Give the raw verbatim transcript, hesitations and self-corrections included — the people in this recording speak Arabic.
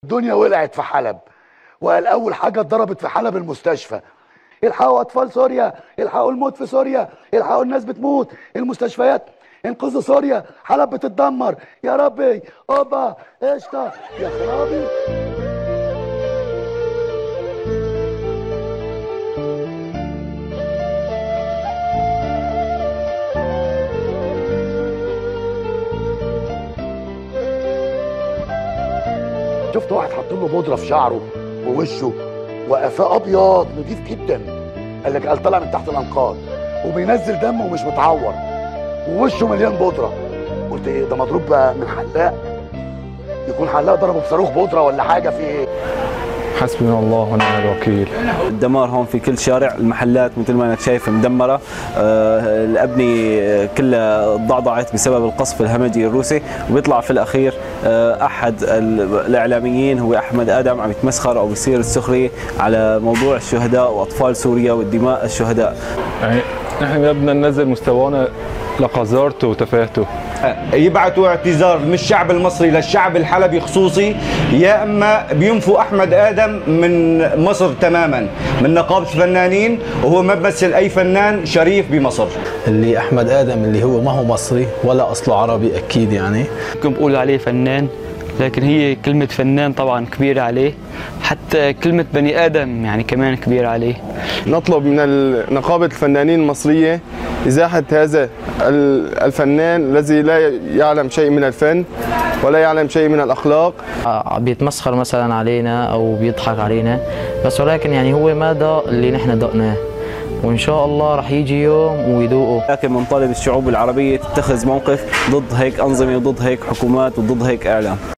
الدنيا ولعت في حلب، وقال اول حاجه اتضربت في حلب المستشفى. الحقوا اطفال سوريا، الحقوا الموت في سوريا، الحقوا الناس بتموت، المستشفيات، انقذوا سوريا، حلب بتتدمر. يا ربي اوبا قشطه يا خرابي. شفت واحد حاط له بودره في شعره ووشه وقفاه ابيض نضيف جدا، قال لك قال طالع من تحت الانقاض وبينزل دم ومش متعور ووشه مليان بودره. قلت ايه ده مضروب بقى من حلاق؟ يكون حلاق ضربه بصاروخ بودره ولا حاجه في ايه؟ حسبنا الله ونعم الوكيل. الدمار هون في كل شارع، المحلات مثل ما انك شايف مدمره، آه الابنيه كلها ضعضعت بسبب القصف الهمجي الروسي، وبيطلع في الاخير آه احد الاعلاميين هو احمد ادم عم يتمسخر او بيصير السخريه على موضوع الشهداء واطفال سوريا والدماء الشهداء. يعني نحن بدنا ننزل مستوانا لقذارته وتفاهته. يبعثوا اعتذار من الشعب المصري للشعب الحلبي خصوصي، يا اما بينفوا احمد ادم من مصر تماما من نقابه الفنانين، وهو ما بيمثل اي فنان شريف بمصر. اللي احمد ادم اللي هو ما هو مصري ولا اصله عربي اكيد، يعني ممكن بقول عليه فنان، لكن هي كلمة فنان طبعا كبيرة عليه، حتى كلمة بني آدم يعني كمان كبيرة عليه. نطلب من نقابة الفنانين المصرية إزاحة هذا الفنان الذي لا يعلم شيء من الفن ولا يعلم شيء من الأخلاق. بيتمسخر مثلا علينا أو بيضحك علينا، بس ولكن يعني هو ما ذاق اللي نحن ذقناه، وإن شاء الله رح يجي يوم ويذوقه. لكن بنطالب الشعوب العربية تتخذ موقف ضد هيك أنظمة وضد هيك حكومات وضد هيك إعلام.